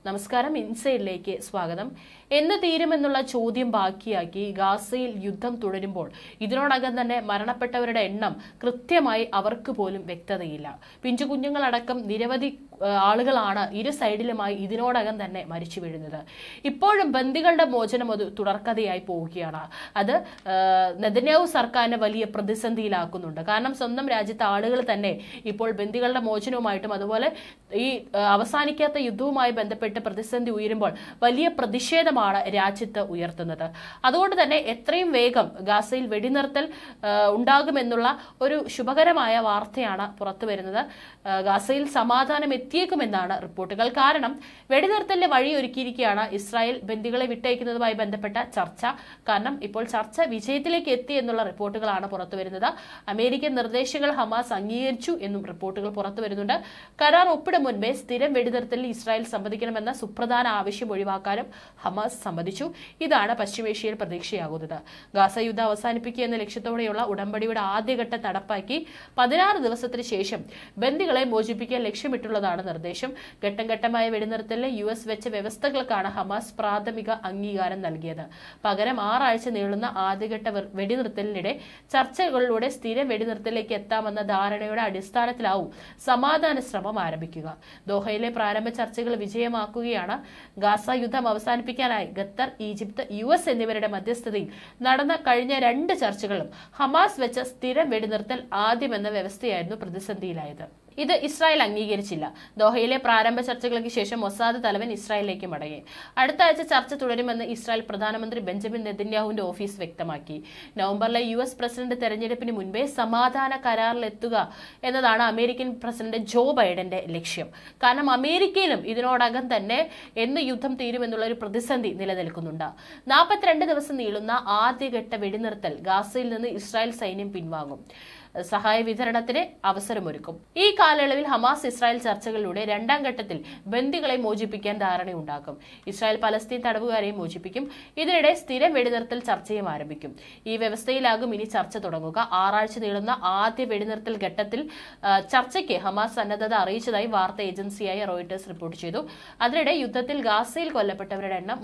നമസ്കാരം, ഇൻസൈഡിലേക്ക് സ്വാഗതം. എന്ന് തീരുമെന്നുള്ള ചോദ്യം ബാക്കിയാക്കി ഗാസയിൽ യുദ്ധം തുടരുമ്പോൾ ഇതിനോടകം തന്നെ മരണപ്പെട്ടവരുടെ എണ്ണം കൃത്യമായി അവർക്ക് പോലും വ്യക്തതയില്ല. പിഞ്ചു കുഞ്ഞുങ്ങളടക്കം നിരവധി ആളുകളാണ് ഇരു സൈഡിലുമായി ഇതിനോടകം തന്നെ മരിച്ചു വീഴുന്നത്. ഇപ്പോഴും ബന്ദികളുടെ മോചനം അത് തുടർക്കഥയായി പോവുകയാണ്. അത് നെതന്യാഹു സർക്കാരിനെ വലിയ പ്രതിസന്ധിയിലാക്കുന്നുണ്ട്. കാരണം സ്വന്തം രാജ്യത്തെ ആളുകൾ തന്നെ ഇപ്പോൾ ബന്ദികളുടെ മോചനവുമായിട്ടും അതുപോലെ ഈ അവസാനിക്കാത്ത യുദ്ധവുമായി ബന്ധപ്പെട്ട് പ്രതിസന്ധി ഉയരുമ്പോൾ വലിയ പ്രതിഷേധമാണ് രാജ്യത്ത് ഉയർത്തുന്നത്. അതുകൊണ്ട് തന്നെ എത്രയും വേഗം ഗാസയിൽ വെടിനിർത്തൽ ഉണ്ടാകുമെന്നുള്ള ഒരു ശുഭകരമായ വാർത്തയാണ് പുറത്തു വരുന്നത്. ഗാസയിൽ സമാധാനം എത്തിയേക്കുമെന്നാണ് റിപ്പോർട്ടുകൾ. കാരണം വെടിനിർത്തലിന് വഴിയൊരുക്കിയിരിക്കുകയാണ് ഇസ്രായേൽ ബന്ദികളെ വിട്ടയക്കുന്നതുമായി ബന്ധപ്പെട്ട ചർച്ച. കാരണം ഇപ്പോൾ ചർച്ച വിജയത്തിലേക്ക് എത്തി എന്നുള്ള റിപ്പോർട്ടുകളാണ് പുറത്തു വരുന്നത്. അമേരിക്കൻ നിർദ്ദേശങ്ങൾ ഹമാസ് അംഗീകരിച്ചു എന്നും റിപ്പോർട്ടുകൾ പുറത്തു വരുന്നുണ്ട്. കരാർ ഒപ്പിടും മുൻപേ സ്ഥിരം വെടിനിർത്തലിൽ ഇസ്രായേൽ സമ്മതിക്കണമെന്ന സുപ്രധാന ആവശ്യം ഒഴിവാക്കാനും ഹമാസ് സമ്മതിച്ചു. ഇതാണ് പശ്ചിമേഷ്യയിൽ പ്രതീക്ഷയാകുന്നത്. ഗാസ യുദ്ധം അവസാനിപ്പിക്കുക എന്ന ലക്ഷ്യത്തോടെയുള്ള ഉടമ്പടിയുടെ ആദ്യഘട്ട നടപ്പാക്കി 16 ദിവസത്തിന് ശേഷം ബന്ദികളെ മോചിപ്പിക്കാൻ ലക്ഷ്യമിട്ടുള്ളതാണ് നിർദ്ദേശം. ഘട്ടം ഘട്ടമായ വെടിനിർത്തലിന് US വെച്ച വ്യവസ്ഥകൾക്കാണ് ഹമാസ് പ്രാഥമിക അംഗീകാരം നൽകിയത്. പകരം 6 ആഴ്ച നീളുന്ന ആദ്യഘട്ട വെടിനിർത്തലിനിടെ ചർച്ചകളിലൂടെ സ്ഥിരം വെടിനിർത്തലിലേക്ക് എത്താമെന്ന ധാരണയുടെ അടിസ്ഥാനത്തിലാവും സമാധാന ശ്രമം ആരംഭിക്കുക. ദോഹയിലെ പ്രാരംഭ ചർച്ചകൾ വിജയമാക്കുകയാണ്. ഗാസ യുദ്ധം അവസാനിപ്പിക്കാനായി ഖത്തർ, ഈജിപ്ത്, US എന്നിവരുടെ മധ്യസ്ഥതയിൽ നടന്ന കഴിഞ്ഞ 2 ചർച്ചകളും ഹമാസ് വെച്ച സ്ഥിരം വെടിനിർത്തൽ ആദ്യമെന്ന വ്യവസ്ഥയായിരുന്നു പ്രതിസന്ധിയിലായത്. ഇത് ഇസ്രായേൽ അംഗീകരിച്ചില്ല. ദോഹയിലെ പ്രാരംഭ ചർച്ചകൾക്ക് ശേഷം മൊസാദ് തലവൻ ഇസ്രായേലിലേക്ക് മടങ്ങി. അടുത്ത ആഴ്ച ചർച്ച തുടരുമെന്ന് ഇസ്രായേൽ പ്രധാനമന്ത്രി ബെഞ്ചമിൻ നെതന്യാഹുവിന്റെ ഓഫീസ് വ്യക്തമാക്കി. നവംബറിലെ US പ്രസിഡന്റ് തെരഞ്ഞെടുപ്പിന് മുൻപേ സമാധാന കരാറിലെത്തുക എന്നതാണ് അമേരിക്കൻ പ്രസിഡന്റ് ജോ ബൈഡന്റെ ലക്ഷ്യം. കാരണം അമേരിക്കയിലും ഇതിനോടകം തന്നെ എന്ന് യുദ്ധം തീരുമെന്നുള്ള ഒരു പ്രതിസന്ധി നിലനിൽക്കുന്നുണ്ട്. 42 ദിവസം നീളുന്ന ആദ്യഘട്ട വെടിനിർത്തൽ ഗാസയിൽ നിന്ന് ഇസ്രായേൽ സൈന്യം പിൻവാങ്ങും. സഹായ വിതരണത്തിന് അവസരമൊരുക്കും. ഈ കാലയളവിൽ ഹമാസ് ഇസ്രായേൽ ചർച്ചകളിലൂടെ 2ാം ഘട്ടത്തിൽ ബന്ദികളെ മോചിപ്പിക്കാൻ ധാരണയുണ്ടാക്കും. Israel Palestine തടവുകാരെയും മോചിപ്പിക്കും. ഇതിനിടെ സ്ഥിരം വെടിനിർത്തൽ ചർച്ചയും ആരംഭിക്കും. ഈ വ്യവസ്ഥയിലാകും ഇനി ചർച്ച തുടങ്ങുക. 6 ആഴ്ച നീളുന്ന ആദ്യ വെടിനിർത്തൽ ഘട്ടത്തിൽ ചർച്ചയ്ക്ക് ഹമാസ് സന്നദ്ധത അറിയിച്ചതായി വാർത്താ ഏജൻസിയായ റോയിട്ടേഴ്സ് റിപ്പോർട്ട് ചെയ്തു. അതിനിടെ യുദ്ധത്തിൽ ഗാസയിൽ കൊല്ലപ്പെട്ടവരുടെ എണ്ണം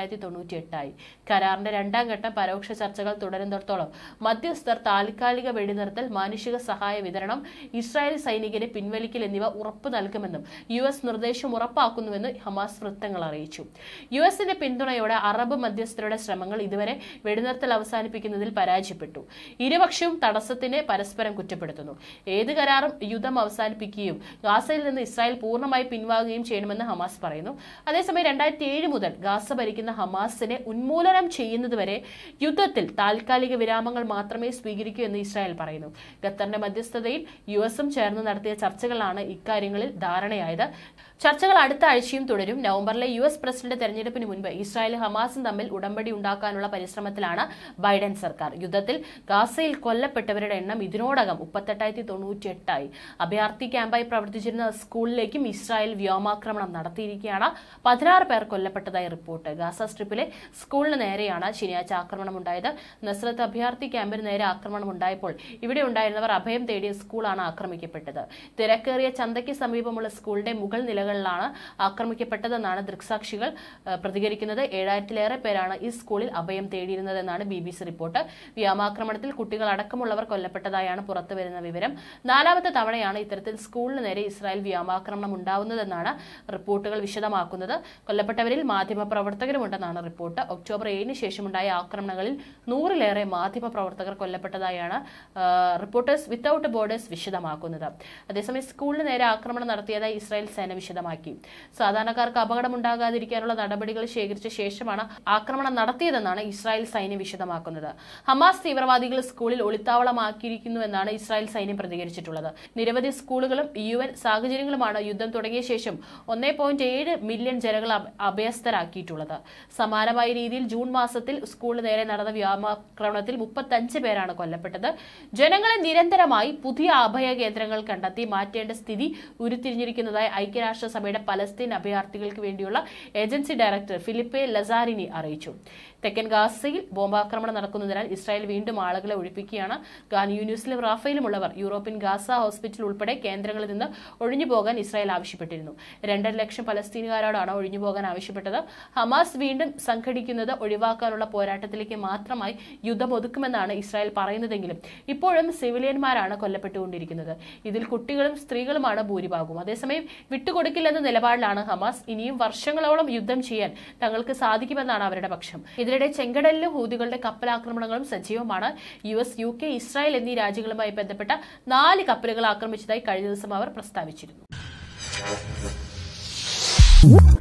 38,098 ആയി. കരാറിന്റെ 2ാം ഘട്ടം പരോക്ഷ ചർച്ചകൾ തുടരുന്നിടത്തോളം മധ്യസ്ഥർ താൽക്കാലിക വെടിനിർത്തൽ, മാനുഷിക സഹായ വിതരണം, ഇസ്രായേൽ സൈനികരെ പിൻവലിക്കൽ എന്നിവ ഉറപ്പു നൽകുമെന്നും US നിർദ്ദേശം ഉറപ്പാക്കുന്നുവെന്ന് ഹമാസ് വൃത്തങ്ങൾ അറിയിച്ചു. USന്റെ പിന്തുണയോടെ അറബ് മധ്യസ്ഥരുടെ ശ്രമങ്ങൾ ഇതുവരെ വെടിനിർത്തൽ അവസാനിപ്പിക്കുന്നതിൽ പരാജയപ്പെട്ടു. ഇരുപക്ഷവും തടസ്സത്തിന് പരസ്പരം കുറ്റപ്പെടുത്തുന്നു. ഏത് കരാറും യുദ്ധം അവസാനിപ്പിക്കുകയും ഗാസയിൽ നിന്ന് ഇസ്രായേൽ പൂർണ്ണമായി പിൻവാങ്ങുകയും ചെയ്യണമെന്ന് ഹമാസ് പറയുന്നു. അതേസമയം 2007 മുതൽ ഗാസ ഭരിക്കുന്ന ഹമാസിനെ ഉന്മൂലനം ചെയ്യുന്നതുവരെ യുദ്ധത്തിൽ താൽക്കാലിക വിരാമങ്ങൾ മാത്രമേ സ്വീകരിക്കൂ എന്ന് ഇസ്രായേൽ പറയുന്നു. ഖത്തറിന്റെ മധ്യസ്ഥതയിൽ USും ചേർന്ന് നടത്തിയ ചർച്ചകളാണ് ഇക്കാര്യങ്ങളിൽ ധാരണയായത്. ചർച്ചകൾ അടുത്ത ആഴ്ചയും തുടരും. നവംബറിലെ US പ്രസിഡന്റ് തെരഞ്ഞെടുപ്പിന് മുൻപ് ഇസ്രായേലും ഹമാസും തമ്മിൽ ഉടമ്പടി ഉണ്ടാക്കാനുള്ള പരിശ്രമത്തിലാണ് ബൈഡൻ സർക്കാർ. യുദ്ധത്തിൽ ഗാസയിൽ കൊല്ലപ്പെട്ടവരുടെ എണ്ണം ഇതിനോടകം 38,098 ആയി. അഭയാർത്ഥി ക്യാമ്പായി പ്രവർത്തിച്ചിരുന്ന സ്കൂളിലേക്കും ഇസ്രായേൽ വ്യോമാക്രമണം നടത്തിയിരിക്കുകയാണ്. 16 പേർ കൊല്ലപ്പെട്ടതായി റിപ്പോർട്ട്. ഗാസ സ്ട്രിപ്പിലെ സ്കൂളിന് നേരെയാണ് ശനിയാഴ്ച ആക്രമണം ഉണ്ടായത്. നസ്രത്ത് അഭയാർത്ഥി ക്യാമ്പിന് നേരെ ആക്രമണം ഉണ്ടായപ്പോൾ ഇവിടെ ഉണ്ടായിരുന്നവർ അഭയം തേടിയ സ്കൂളാണ് ആക്രമിക്കപ്പെട്ടത്. തിരക്കേറിയ ചന്തയ്ക്ക് സമീപമുള്ള സ്കൂളിന്റെ മുകൾ നിലകളിലാണ് ആക്രമിക്കപ്പെട്ടതെന്നാണ് ദൃക്സാക്ഷികൾ പ്രതികരിക്കുന്നത്. 7000-ലേറെ പേരാണ് ഈ സ്കൂളിൽ അഭയം തേടിയിരുന്നതെന്നാണ് BBC റിപ്പോർട്ട്. വ്യോമാക്രമണത്തിൽ കുട്ടികൾ അടക്കമുള്ളവർ കൊല്ലപ്പെട്ടതായാണ് പുറത്തുവരുന്ന വിവരം. 4ാമത്തെ തവണയാണ് ഇത്തരത്തിൽ സ്കൂളിന് നേരെ ഇസ്രായേൽ വ്യോമാക്രമണം ഉണ്ടാവുന്നതെന്നാണ് റിപ്പോർട്ടുകൾ വിശദമാക്കുന്നത്. കൊല്ലപ്പെട്ടവരിൽ മാധ്യമപ്രവർത്തകരുമുണ്ടെന്നാണ് റിപ്പോർട്ട്. ഒക്ടോബർ 7-ന് ശേഷമുണ്ടായ ആക്രമണങ്ങളിൽ 100-ലേറെ മാധ്യമപ്രവർത്തകർ കൊല്ലപ്പെട്ടതായാണ് റിപ്പോർട്ടേഴ്സ് വിത്തൌട്ട് ബോർഡേഴ്സ് വിശദമാക്കുന്നത്. അതേസമയം സ്കൂളിന് നേരെ ആക്രമണം നടത്തിയതായി ഇസ്രായേൽ സേന വിശദമാക്കി. സാധാരണക്കാർക്ക് അപകടമുണ്ടാകാതിരിക്കാനുള്ള നടപടികൾ ശേഖരിച്ച ശേഷമാണ് ആക്രമണം നടത്തിയതെന്നാണ് ഇസ്രായേൽ സൈന്യം വിശദമാക്കുന്നത്. ഹമാസ് തീവ്രവാദികൾ സ്കൂളിൽ ഒളിത്താവളമാക്കിയിരിക്കുന്നുവെന്നാണ് ഇസ്രായേൽ സൈന്യം പ്രതികരിച്ചിട്ടുള്ളത്. നിരവധി സ്കൂളുകളും UN സാഹചര്യങ്ങളുമാണ് യുദ്ധം തുടങ്ങിയ ശേഷം 1.7 മില്യൺ ജനങ്ങൾ അഭയസ്ഥരാക്കിയിട്ടുള്ളത്. സമാനമായ രീതിയിൽ ജൂൺ മാസത്തിൽ സ്കൂളിന് നേരെ നടന്ന വ്യോമാക്രമണത്തിൽ 35 പേരാണ് കൊല്ലപ്പെട്ടത്. ജനങ്ങളെ നിരന്തരമായി പുതിയ അഭയ കേന്ദ്രങ്ങൾ കണ്ടെത്തി മാറ്റേണ്ട സ്ഥിതി ഉരുത്തിരിഞ്ഞിരിക്കുന്നതായി ഐക്യരാഷ്ട്ര ഐക്യരാഷ്ട്രസഭയുടെ പലസ്തീൻ അഭയാർത്ഥികൾക്ക് വേണ്ടിയുള്ള ഏജൻസി ഡയറക്ടർ ഫിലിപ്പെ ലസാരിനി അറിയിച്ചു. തെക്കൻ ഗാസയിൽ ബോംബാക്രമണം നടക്കുന്നതിനാൽ ഇസ്രായേൽ വീണ്ടും ആളുകളെ ഒഴിപ്പിക്കുകയാണ്. ഖാൻ യൂനിസിലും റാഫയിലുമുള്ളവർ യൂറോപ്യൻ ഗാസ ഹോസ്പിറ്റൽ ഉൾപ്പെടെ കേന്ദ്രങ്ങളിൽ നിന്ന് ഒഴിഞ്ഞുപോകാൻ ഇസ്രായേൽ ആവശ്യപ്പെട്ടിരുന്നു. 2.5 ലക്ഷം പലസ്തീനുകാരോടാണ് ഒഴിഞ്ഞുപോകാൻ ആവശ്യപ്പെട്ടത്. ഹമാസ് വീണ്ടും സംഘടിക്കുന്നത് ഒഴിവാക്കാനുള്ള പോരാട്ടത്തിലേക്ക് മാത്രമായി യുദ്ധം ഒതുക്കുമെന്നാണ് ഇസ്രായേൽ പറയുന്നതെങ്കിലും ഇപ്പോഴും സിവിലിയന്മാരാണ് കൊല്ലപ്പെട്ടുകൊണ്ടിരിക്കുന്നത്. ഇതിൽ കുട്ടികളും സ്ത്രീകളുമാണ് ഭൂരിഭാഗവും. അതേസമയം വിട്ടുകൊടുക്കില്ലെന്ന നിലപാടിലാണ് ഹമാസ്. ഇനിയും വർഷങ്ങളോളം യുദ്ധം ചെയ്യാൻ തങ്ങൾക്ക് സാധിക്കുമെന്നാണ് അവരുടെ പക്ഷം. ഇതിനിടെ ചെങ്കടലിലും ഹൂതികളുടെ കപ്പലാക്രമണങ്ങളും സജീവമാണ്. US, UK, ഇസ്രായേൽ എന്നീ രാജ്യങ്ങളുമായി ബന്ധപ്പെട്ട 4 കപ്പലുകൾ ആക്രമിച്ചതായി കഴിഞ്ഞ ദിവസം അവർ പ്രസ്താവിച്ചിരുന്നു.